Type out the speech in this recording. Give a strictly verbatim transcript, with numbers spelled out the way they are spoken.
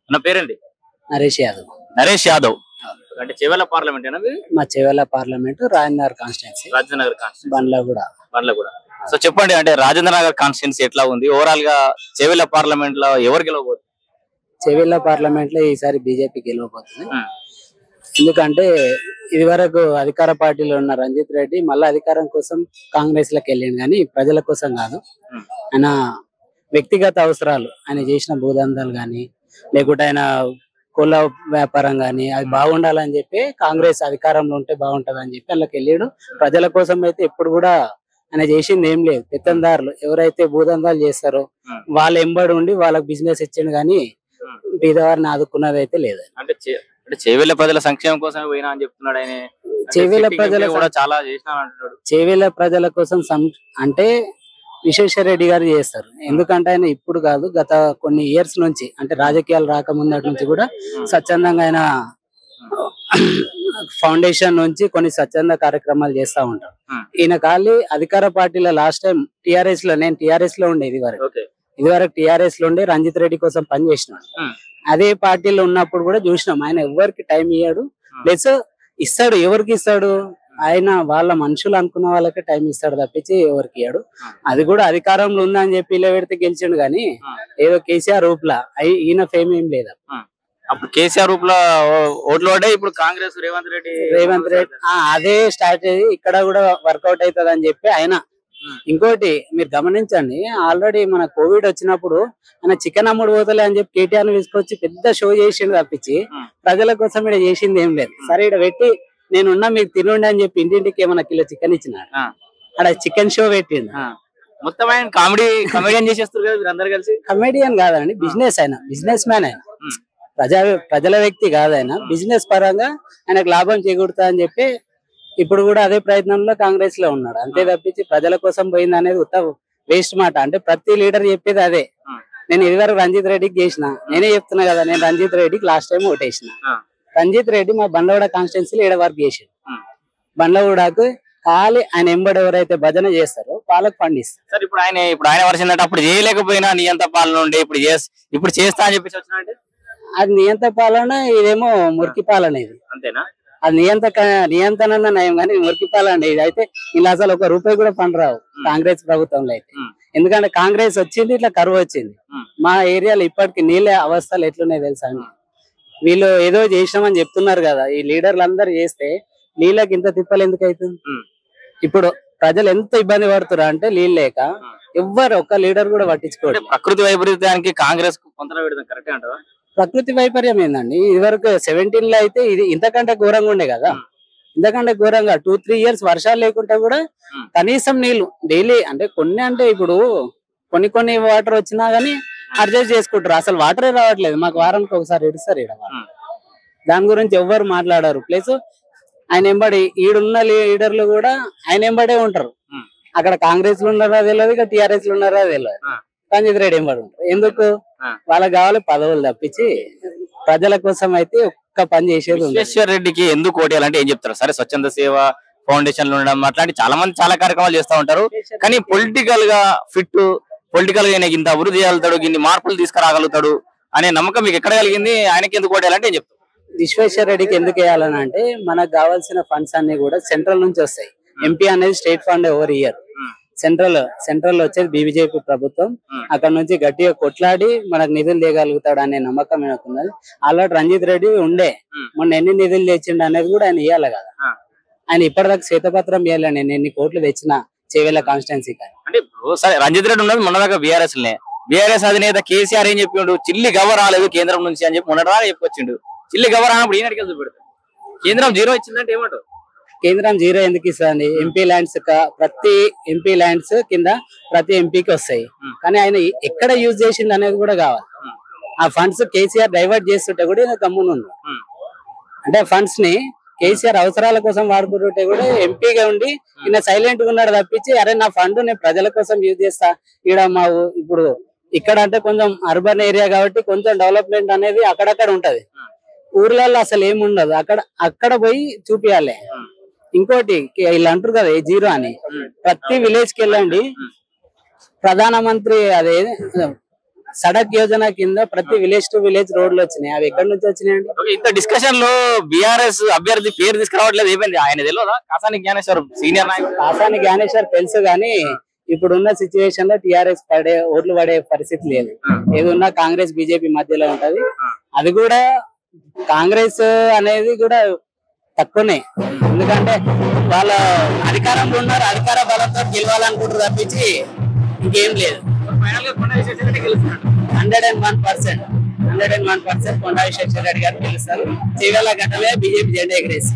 నా పేరండి నరేష్ యాదవ్. నరేష్ యాదవ్ అంటే చెవెల పార్లమెంట్ మా Chevella parliament Rajendra constituency, Rajendra Nagar constituency Bandlaguda. Bandlaguda. So చెప్పండి, అంటే రాజేంద్ర నగర్ కాన్స్టిట్యున్సీ ఎట్లా ఉంది ఓవరాల్ గా? చెవెల పార్లమెంట్ లో ఎవరు గెలవబోతుంది? చెవెల పార్లమెంట్ లో ఈసారి బీజేపీ గెలవబోతుంది. ఎందుకంటే ఇది వరకు అధికార పార్టీలో ఉన్న రంజిత్ రెడ్డి మళ్ళీ అధికారం కోసం కాంగ్రెస్ లకు వెళ్ళింది, కానీ ప్రజల కోసం కాదు. ఆయన వ్యక్తిగత అవసరాలు, ఆయన చేసిన భూదందాలు గాని లేకుంటే ఆయన కుల వ్యాపారం గాని అది బాగుండాలని చెప్పి కాంగ్రెస్ అధికారంలో ఉంటే బాగుంటది అని చెప్పి వాళ్ళకి వెళ్ళాడు. ప్రజల కోసం అయితే ఎప్పుడు కూడా ఆయన చేసింది ఏం లేదు. పెత్తందారులు ఎవరైతే భూదందాలు చేస్తారో వాళ్ళ ఎంబడి ఉండి వాళ్ళకి బిజినెస్ ఇచ్చిండు, కానీ పేదవారిని ఆదుకున్నది అయితే లేదు. అంటే చెవెల ప్రజల సంక్షేమం కోసమే పోయినా అని చెప్తున్నాడు ఆయన. చెవెల ప్రజల కూడా చాలా చేసినా అంటున్నాడు. చెవెల ప్రజల కోసం అంటే విశ్వేశ్వరరెడ్డి గారు చేస్తారు. ఎందుకంటే ఆయన ఇప్పుడు కాదు, గత కొన్ని ఇయర్స్ నుంచి అంటే రాజకీయాలు రాకముందటి నుంచి కూడా స్వచ్ఛందంగా ఆయన ఫౌండేషన్ నుంచి కొన్ని స్వచ్ఛంద కార్యక్రమాలు చేస్తా ఉంటారు. ఈయన ఖాళీ అధికార పార్టీలో లాస్ట్ టైం టిఆర్ఎస్ లో, నేను టిఆర్ఎస్ లో ఉండే ఇది వరకు ఇది వరకు టిఆర్ఎస్ లో ఉండే రంజిత్ రెడ్డి కోసం పని చేసినాడు. అదే పార్టీలో ఉన్నప్పుడు కూడా చూసినాం ఆయన ఎవరికి టైం ఇయ్యాడు, ప్లస్ ఇస్తాడు. ఎవరికి ఇస్తాడు? ఆయన వాళ్ళ మనుషులు అనుకున్న వాళ్ళకి టైం ఇస్తాడు తప్పించి ఎవరికి ఇయ్యాడు. అది కూడా అధికారంలో ఉందని చెప్పి ఇలా పెడితే గెలిచిండు, కానీ ఏదో కేసీఆర్ రూపులా ఈయన ఫేమ్ ఏం లేదు. అప్పుడు కేసీఆర్ రూపులో ఓట్లు పడ్డాయి, ఇప్పుడు కాంగ్రెస్ రేవంత్ రెడ్డి రేవంత్ రెడ్డి అదే స్ట్రాటజీ ఇక్కడ కూడా వర్కౌట్ అవుతుంది అని చెప్పి ఆయన. ఇంకోటి మీరు గమనించండి, ఆల్రెడీ మన కోవిడ్ వచ్చినప్పుడు ఆయన చికెన్ అమ్ముడు పోతలే అని చెప్పి కేటీఆర్ ని తీసుకొచ్చి పెద్ద షో చేసిండు తప్పించి ప్రజల కోసం ఇక్కడ చేసింది ఏం లేదు. సరే ఇక్కడ పెట్టి నేనున్నా మీకు తినుండి అని చెప్పి ఇంటింటికి ఏమన్నా కిలో చికెన్ ఇచ్చినాడు, అక్కడ చికెన్ షో పెట్టిండు. మొత్తం ఆయన కామెడీ కమెడియన్ చేసేస్తారు కదా అందరు కలిసి. కమెడియన్ కాదండి, బిజినెస్ ఆయన, బిజినెస్ మ్యాన్ ఆయన, ప్రజా ప్రజల వ్యక్తి కాదు ఆయన. బిజినెస్ పరంగా ఆయనకు లాభం చేకూరుతా అని చెప్పి ఇప్పుడు కూడా అదే ప్రయత్నంలో కాంగ్రెస్ లో ఉన్నాడు. అంతే తప్పించి ప్రజల కోసం పోయింది అనేది ఉత్త వేస్ట్ మాట. అంటే ప్రతి లీడర్ చెప్పేది అదే. నేను ఇదివరకు రంజిత్ రెడ్డికి చేసిన, నేనే చెప్తున్నా కదా, నేను రంజిత్ రెడ్డికి లాస్ట్ టైం ఓటేసిన. రంజిత్ రెడ్డి మా బండ్లగూడ కాన్స్టిట్యున్సీలో ఏడ వర్క్ చేసాడు. బండ్లగూడకు ఖాళీ ఆయన ఎంబడి ఎవరైతే భజన చేస్తారో వాళ్ళకి పండిస్తారు. సార్ ఇప్పుడు ఆయన ఇప్పుడు ఆయన వర్షం అప్పుడు చేయలేకపోయినా నియంత పాలన ఉండే ఇప్పుడు ఇప్పుడు చేస్తా అని చెప్పేసి వచ్చిన అది నియంత పాలన, ఇదేమో మురికి పాలన. ఇది అంతేనా? అది నియంత నియంత్రణ నయం కానీ మురికి పాలన ఇది అయితే ఇలా అసలు ఒక రూపాయి కూడా పని రావు కాంగ్రెస్ ప్రభుత్వంలో అయితే. ఎందుకంటే కాంగ్రెస్ వచ్చింది, ఇట్లా కరువు వచ్చింది. మా ఏరియాలో ఇప్పటికి నీళ్ళ అవస్థలు ఎట్లున్నాయి తెలుసా అండి? వీళ్ళు ఏదో చేసినామని చెప్తున్నారు కదా, ఈ లీడర్లు అందరు చేస్తే నీళ్ళకి ఇంత తిప్పలు ఎందుకు అవుతుంది? ఇప్పుడు ప్రజలు ఎంత ఇబ్బంది పడుతున్నారు అంటే నీళ్ళు లేక ఎవ్వరు ఒక్క లీడర్ కూడా పట్టించుకోరు. ప్రకృతి వైపరీత్యానికి కాంగ్రెస్ కరెక్ట్ అంటారా? ప్రకృతి వైపర్యం ఏందండి? ఇది వరకు సెవెంటీన్ లో అయితే ఇది ఇంతకంటే ఘోరంగా ఉండే కదా, ఇంతకంటే ఘోరంగా టూ త్రీ ఇయర్స్ వర్షాలు లేకుంటే కూడా కనీసం నీళ్లు డైలీ అంటే కొన్ని అంటే ఇప్పుడు కొన్ని కొన్ని వాటర్ వచ్చినా గానీ అడ్జస్ట్ చేసుకుంటారు. అసలు వాటరే రావట్లేదు, మాకు వారానికి ఒకసారి ఇడుస్తారు ఇక్కడ. దాని గురించి ఎవ్వరు మాట్లాడారు. ప్లస్ ఆయన ఎంబడి ఈడున్న లీడర్లు కూడా ఆయన ఎంబడే ఉంటారు. అక్కడ కాంగ్రెస్ లో ఉన్నారా తెలియదు, ఇక టిఆర్ఎస్ లో ఉన్నారా తెలియదు, రంజిత్ రెడ్డి ఎంబడి ఉంటారు. ఎందుకు? వాళ్ళకి కావాలి పదవులు తప్పించి ప్రజల కోసం అయితే ఒక్క పని చేసేది. విశ్వేశ్వర రెడ్డికి ఎందుకు ఓటేయాలంటే ఏం చెప్తారు? సరే స్వచ్ఛంద సేవ ఫౌండేషన్ లో ఉండడం అట్లాంటి చాలా మంది చాలా కార్యక్రమాలు చేస్తూ ఉంటారు, కానీ పొలిటికల్ గా ఫిట్, పొలిటికల్ గా ఇంత అభివృద్ధి చేయగలుగుతాడు, ఇన్ని మార్పులు తీసుకురాగలుగుతాడు అనే నమ్మకం మీకు ఎక్కడ కలిగింది? ఆయనకి ఎందుకు ఓటేయాలంటే ఏం చెప్తారు? విశ్వేశ్వర రెడ్డికి ఎందుకు వేయాలని అంటే మనకు కావాల్సిన ఫండ్స్ అన్ని కూడా సెంట్రల్ నుంచి వస్తాయి. ఎంపీ అనేది state fund every year. Central central వచ్చేది బీజేపీ ప్రభుత్వం. అక్కడ నుంచి గట్టిగా కొట్లాడి మనకు నిధులు తీయగలుగుతాడు అనే నమ్మకం ఉన్నది. ఆల్రెడీ రంజిత్ రెడ్డి ఉండే, మొన్న ఎన్ని నిధులు తెచ్చిండు అనేది కూడా ఆయన ఇవ్వాలి కదా. ఆయన ఇప్పటిదాకా శ్వేతపత్రం ఇవ్వాలి, నేను ఎన్ని కోట్లు తెచ్చిన చెవెల కాన్స్టిట్యున్సీ. అంటే సరే రంజిత్ రెడ్డి ఉన్నది మొన్నదాకా బీఆర్ఎస్ లే, బీఆర్ఎస్ అధినేత కేసీఆర్ ఏం చెప్పిండు? చిల్లి గవ్వ రాలేదు కేంద్రం నుంచి అని చెప్పి మొన్నదాకా చెప్పుకొచ్చిండు. చిల్లి గవ్వ రానప్పుడు ఈయనకి వెళ్తూ పెడతాడు. కేంద్రం జీరో ఇచ్చిందంటే ఏమంటావు? కేంద్రం జీరో ఎందుకు ఇస్తుంది? ఎంపీ ల్యాండ్స్ ప్రతి ఎంపీ ల్యాండ్స్ కింద ప్రతి ఎంపీకి వస్తాయి, కానీ ఆయన ఎక్కడ యూజ్ చేసింది అనేది కూడా కావాలి. ఆ ఫండ్స్ కేసీఆర్ డైవర్ట్ చేస్తుంటే కూడా ఈయన గమ్మునున్నాడు. అంటే ఫండ్స్ ని కేసీఆర్ అవసరాల కోసం వాడుకుంటుంటే కూడా ఎంపీగా ఉండి ఈయన సైలెంట్ గా ఉన్నాడు తప్పించి, అరే నా ఫండ్ నేను ప్రజల కోసం యూజ్ చేస్తా. ఈడ మా ఇప్పుడు ఇక్కడ అంటే కొంచెం అర్బన్ ఏరియా కాబట్టి కొంచెం డెవలప్మెంట్ అనేది అక్కడక్కడ ఉంటది, ఊర్లలో అసలు ఏమి ఉండదు. అక్కడ అక్కడ పోయి చూపియాలి. ఇంకోటి వీళ్ళు అంటారు కదా జీరో అని, ప్రతి విలేజ్ కి వెళ్ళండి, ప్రధానమంత్రి అదే సడక్ యోజన కింద ప్రతి విలేజ్ టు విలేజ్ రోడ్లు వచ్చినాయి. అవి ఎక్కడి నుంచి వచ్చినాయండి? ఇంత డిస్కషన్ లో బీఆర్ఎస్ అభ్యర్థి పేరు తీసుకురావట్లేదు, ఏమైంది? ఆయన తెలియదా కాసాని జ్ఞానేశ్వర్ సీనియర్ నాయకుడు? కాసాని జ్ఞానేశ్వర్ తెలుసు గానీ ఇప్పుడున్న సిచ్యువేషన్ లో టిఆర్ఎస్ పడే ఓట్లు పడే పరిస్థితి లేదు. ఏదున్నా కాంగ్రెస్ బీజేపీ మధ్యలో ఉంటది. అది కూడా కాంగ్రెస్ అనేది కూడా తక్కువనే, ఎందుకంటే వాళ్ళ అధికారంలో ఉన్నారు, అధికార బలంతో గెలవాలనుకుంటారు తప్పించి ఇంకేం లేదు. Hundred and one percent hundred and one percent Konda Vishweshwar Reddy గారు గెలుస్తారు. చీరాల ఘట్టమే బీజేపీ జెండా ఎగరేసి